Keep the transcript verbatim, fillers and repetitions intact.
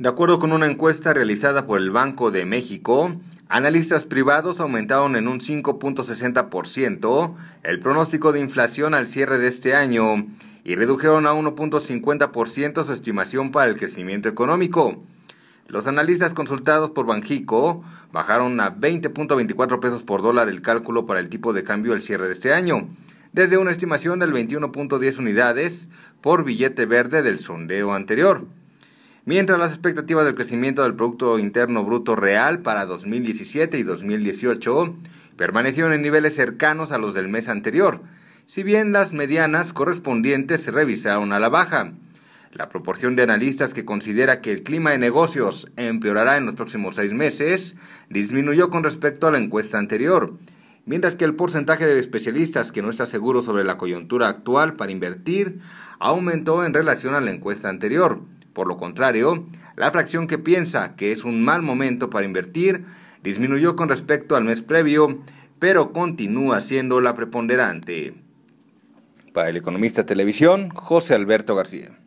De acuerdo con una encuesta realizada por el Banco de México, analistas privados aumentaron en un cinco punto sesenta por ciento el pronóstico de inflación al cierre de este año y redujeron a uno punto cincuenta por ciento su estimación para el crecimiento económico. Los analistas consultados por Banxico bajaron a veinte punto veinticuatro pesos por dólar el cálculo para el tipo de cambio al cierre de este año, desde una estimación del veintiuno punto diez unidades por billete verde del sondeo anterior. Mientras las expectativas del crecimiento del Producto Interno Bruto Real para dos mil diecisiete y dos mil dieciocho permanecieron en niveles cercanos a los del mes anterior, si bien las medianas correspondientes se revisaron a la baja. La proporción de analistas que considera que el clima de negocios empeorará en los próximos seis meses disminuyó con respecto a la encuesta anterior, mientras que el porcentaje de especialistas que no está seguro sobre la coyuntura actual para invertir aumentó en relación a la encuesta anterior. Por lo contrario, la fracción que piensa que es un mal momento para invertir disminuyó con respecto al mes previo, pero continúa siendo la preponderante. Para El Economista Televisión, José Alberto García.